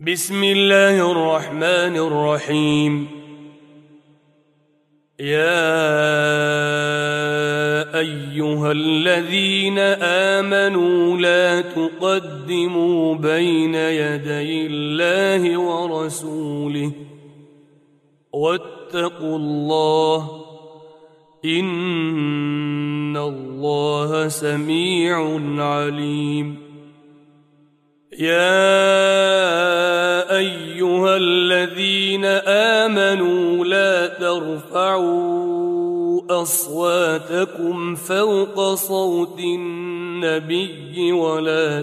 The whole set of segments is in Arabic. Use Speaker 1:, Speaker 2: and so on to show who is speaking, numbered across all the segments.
Speaker 1: بسم الله الرحمن الرحيم. يا أيها الذين آمنوا لا تقدموا بين يدي الله ورسوله واتقوا الله إن الله سميع عليم. يا أيها الذين آمنوا لا ترفعوا أصواتكم فوق صوت النبي ولا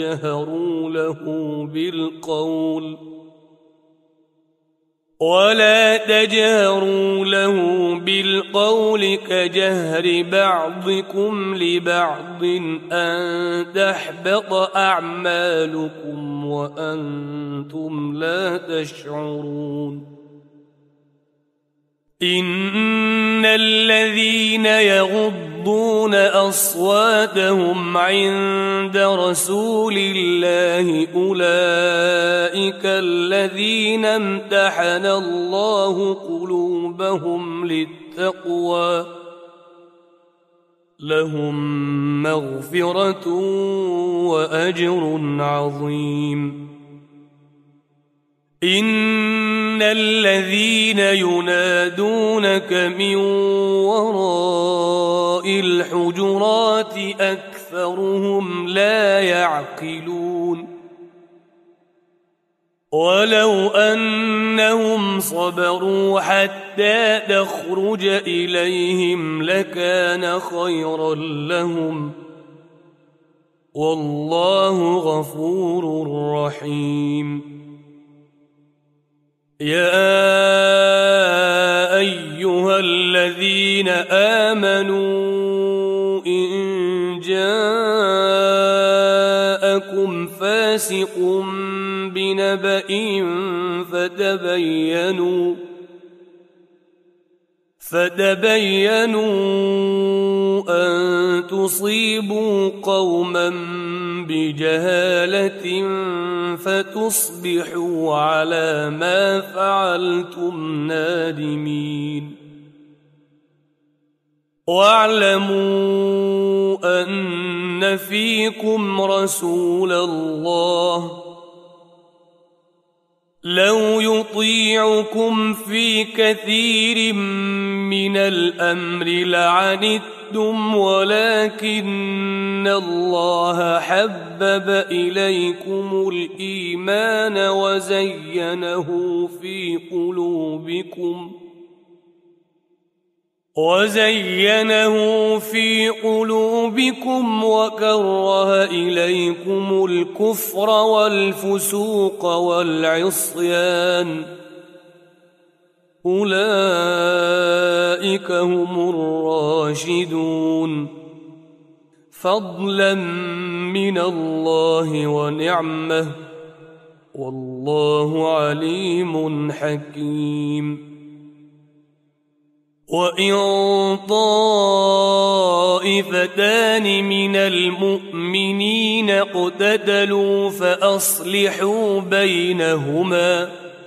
Speaker 1: تجهروا له بالقول كجهر بعضكم لبعض أن تحبط أعمالكم وأنتم لا تشعرون. إن الذين يغضون أصواتهم عند رسول الله أولئك الذين امتحن الله قلوبهم للتقوى لهم مغفرة وأجر عظيم. إن الذين ينادونك من وراء الحجرات أكثرهم لا يعقلون. ولو أنهم صبروا حتى تخرج إليهم لكان خيرا لهم والله غفور رحيم. يا أيها الذين آمنوا إن جاءكم فاسق بنبأ فتبينوا أن تصيبوا قوما بجهالة فتصبحوا على ما فعلتم نادمين. واعلموا أن فيكم رسول الله لو يطيعكم في كثير من الأمر لعنتم ولكن الله حبب إليكم الإيمان وزينه في قلوبكم وكره إليكم الكفر والفسوق والعصيان أولئك هم الراشدون فضلا من الله ونعمه والله عليم حكيم. وإن طائفتان من المؤمنين اقتتلوا فأصلحوا بينهما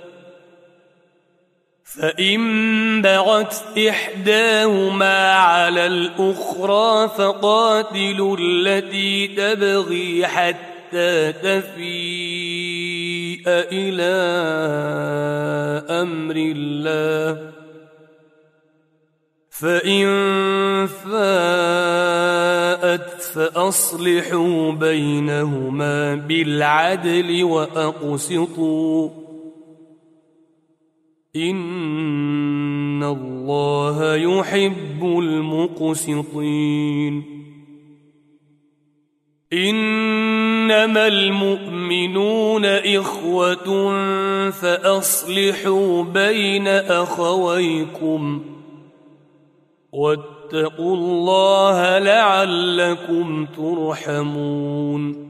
Speaker 1: فإن بغت إحداهما على الأخرى فقاتلوا التي تبغي حتى تفيء إلى أمر الله فإن فاءت فأصلحوا بينهما بالعدل وأقسطوا إن الله يحب المقسطين. إنما المؤمنون إخوة فأصلحوا بين أخويكم واتقوا الله لعلكم ترحمون.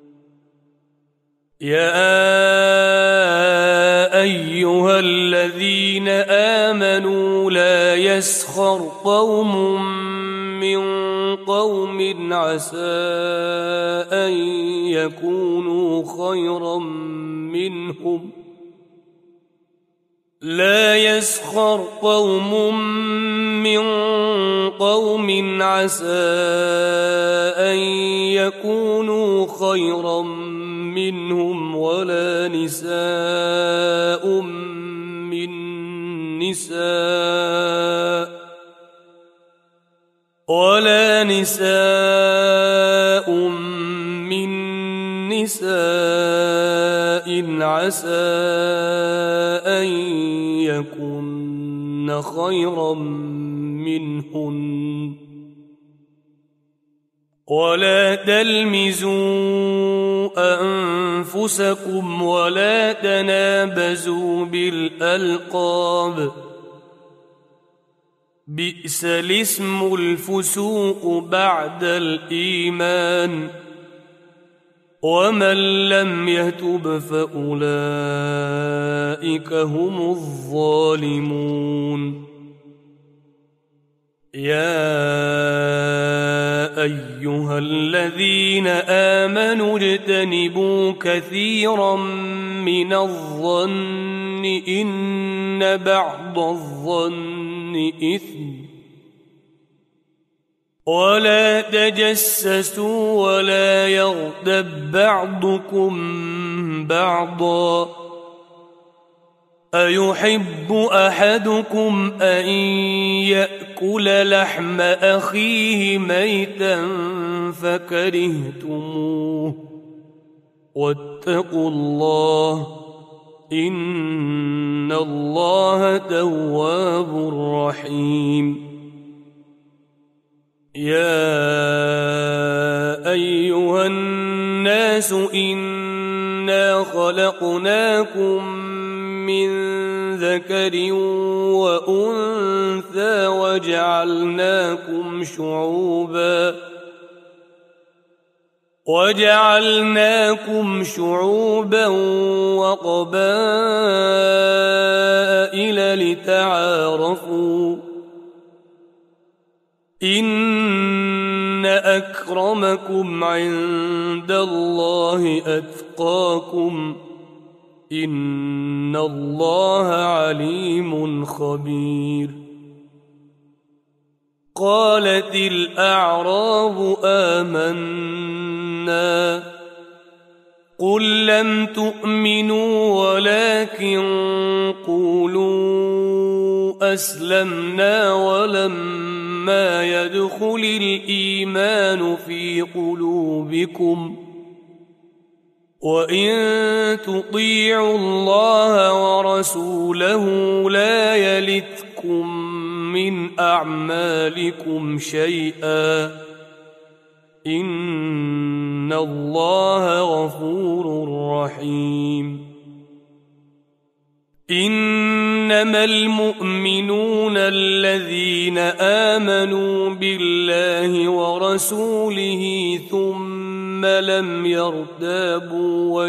Speaker 1: يا أيها الذين آمنوا لا يسخر قوم من قوم عسى أن يكونوا خيرا منهم لا يسخر قوم من قوم عسى أن يكونوا خيرا منهم ولا نساء من نساء عسى أن يكن خيرا منهن ولا تلمزوا أنفسكم ولا تنابزوا بالألقاب بئس الاسم الفسوق بعد الإيمان ومن لم يتب فأولئك هم الظالمون يا أيها الذين آمنوا اجتنبوا كثيرا من الظن إن بعض الظن إثم ولا تجسسوا ولا يغتب بعضكم بعضا أيحب أحدكم أن يأكل لحم أخيه ميتا فكرهتموه واتقوا الله إن الله تواب رحيم يا أيها الناس إنا خلقناكم من ذكر وأنثى وجعلناكم شعوبا وقبائل لتعارفوا إن أكرمكم عند الله أتقاكم إن الله عليم خبير قالت الأعراب آمنا قل لم تؤمنوا ولكن قولوا أسلمنا ولما يدخل الإيمان في قلوبكم وإن تطيعوا الله ورسوله لا يلتكم من أعمالكم شيئا إن الله غفور رحيم إنما المؤمنون الذين آمنوا بالله ورسوله ثم لم يرتابوا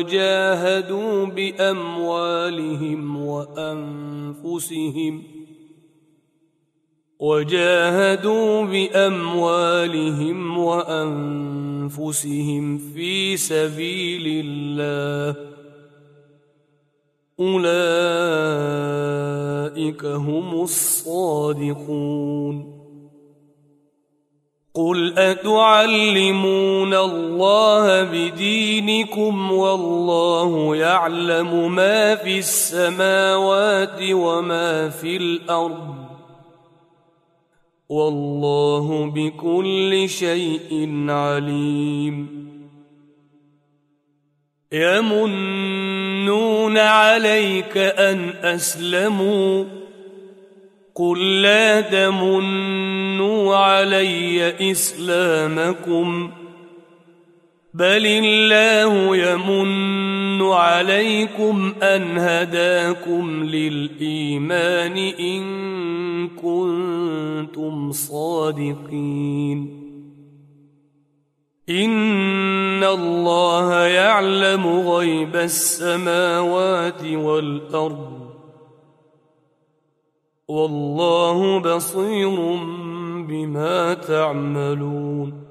Speaker 1: وجاهدوا بأموالهم وأنفسهم في سبيل الله أولئك هم الصادقون قل أتعلمون الله بدينكم والله يعلم ما في السماوات وما في الأرض والله بكل شيء عليم يمنون عليك أن أسلموا قل لا تمنوا علي إسلامكم بل الله يمن عليكم أن هداكم للإيمان إن كنتم صادقين إن الله يعلم غيب السماوات والأرض والله بصير بما تعملون